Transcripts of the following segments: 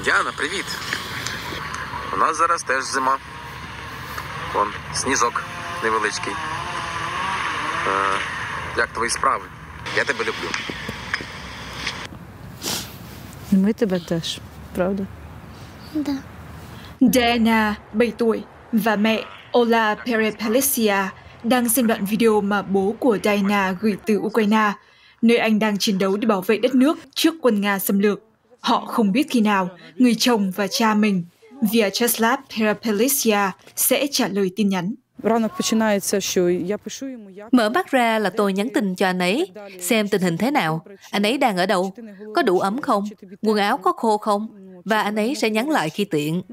Діана, привіт. У нас зараз теж зима. Вон, сніжок невеличкий. Як твої справи? Я тебе люблю. Ми тебе теж, правда? Да. Diana, 7 tuổi, và mẹ Ola Perepelicia đang xem đoạn video mà bố của Diana gửi từ Ukraine, nơi anh đang chiến đấu để bảo vệ đất nước trước quân Nga xâm lược. Họ không biết khi nào người chồng và cha mình, Vyacheslav Perepelicia, sẽ trả lời tin nhắn. Mở mắt ra là tôi nhắn tin cho anh ấy, xem tình hình thế nào, anh ấy đang ở đâu, có đủ ấm không, quần áo có khô không, và anh ấy sẽ nhắn lại khi tiện.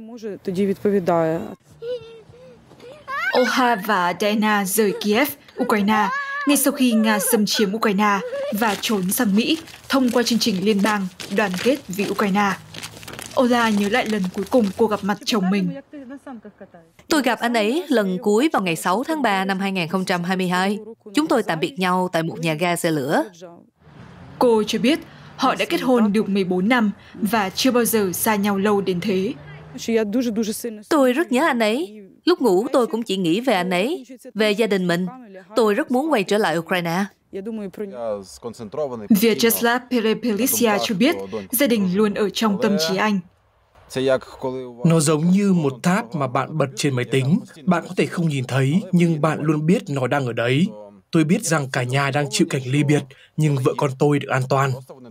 Olha và Diana rời Kiev, Ukraine, ngay sau khi Nga xâm chiếm Ukraine và trốn sang Mỹ thông qua chương trình liên bang Đoàn kết vì Ukraine. Ola nhớ lại lần cuối cùng cô gặp mặt chồng mình. Tôi gặp anh ấy lần cuối vào ngày 6 tháng 3 năm 2022. Chúng tôi tạm biệt nhau tại một nhà ga xe lửa. Cô cho biết họ đã kết hôn được 14 năm và chưa bao giờ xa nhau lâu đến thế. Tôi rất nhớ anh ấy. Lúc ngủ tôi cũng chỉ nghĩ về anh ấy, về gia đình mình. Tôi rất muốn quay trở lại Ukraine. Vyacheslav Perepelicia cho biết gia đình luôn ở trong tâm trí anh. Nó giống như một tab mà bạn bật trên máy tính. Bạn có thể không nhìn thấy, nhưng bạn luôn biết nó đang ở đấy. Tôi biết rằng cả nhà đang chịu cảnh ly biệt, nhưng vợ con tôi được an toàn.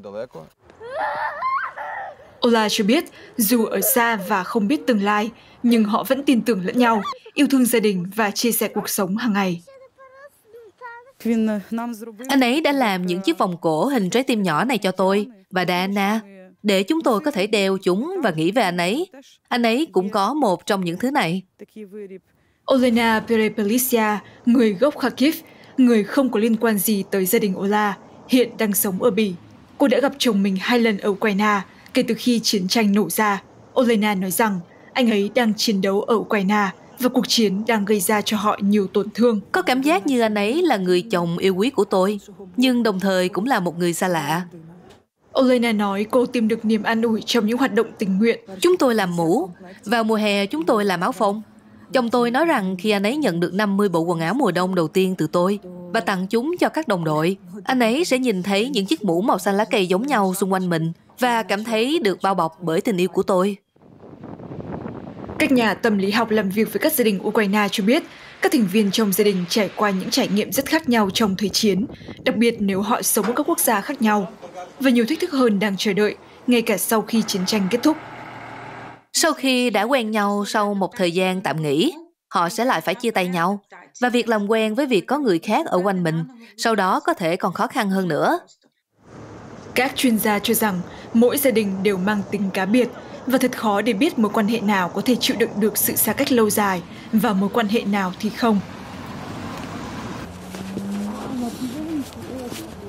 Ola cho biết dù ở xa và không biết tương lai, nhưng họ vẫn tin tưởng lẫn nhau, yêu thương gia đình và chia sẻ cuộc sống hàng ngày. Anh ấy đã làm những chiếc vòng cổ hình trái tim nhỏ này cho tôi và Diana, để chúng tôi có thể đeo chúng và nghĩ về anh ấy. Anh ấy cũng có một trong những thứ này. Olena Perepelicia, người gốc Kharkiv, người không có liên quan gì tới gia đình Ola, hiện đang sống ở Bỉ. Cô đã gặp chồng mình 2 lần ở Ukraine kể từ khi chiến tranh nổ ra. Olena nói rằng anh ấy đang chiến đấu ở Ukraine và cuộc chiến đang gây ra cho họ nhiều tổn thương. Có cảm giác như anh ấy là người chồng yêu quý của tôi, nhưng đồng thời cũng là một người xa lạ. Olena nói cô tìm được niềm an ủi trong những hoạt động tình nguyện. Chúng tôi làm mũ. Vào mùa hè chúng tôi làm áo phông. Chồng tôi nói rằng khi anh ấy nhận được 50 bộ quần áo mùa đông đầu tiên từ tôi và tặng chúng cho các đồng đội, anh ấy sẽ nhìn thấy những chiếc mũ màu xanh lá cây giống nhau xung quanh mình và cảm thấy được bao bọc bởi tình yêu của tôi. Các nhà tâm lý học làm việc với các gia đình Ukraine cho biết các thành viên trong gia đình trải qua những trải nghiệm rất khác nhau trong thời chiến, đặc biệt nếu họ sống ở các quốc gia khác nhau. Và nhiều thách thức hơn đang chờ đợi, ngay cả sau khi chiến tranh kết thúc. Sau khi đã quen nhau sau một thời gian tạm nghỉ, họ sẽ lại phải chia tay nhau. Và việc làm quen với việc có người khác ở quanh mình, sau đó có thể còn khó khăn hơn nữa. Các chuyên gia cho rằng mỗi gia đình đều mang tính cá biệt và thật khó để biết mối quan hệ nào có thể chịu đựng được sự xa cách lâu dài và mối quan hệ nào thì không.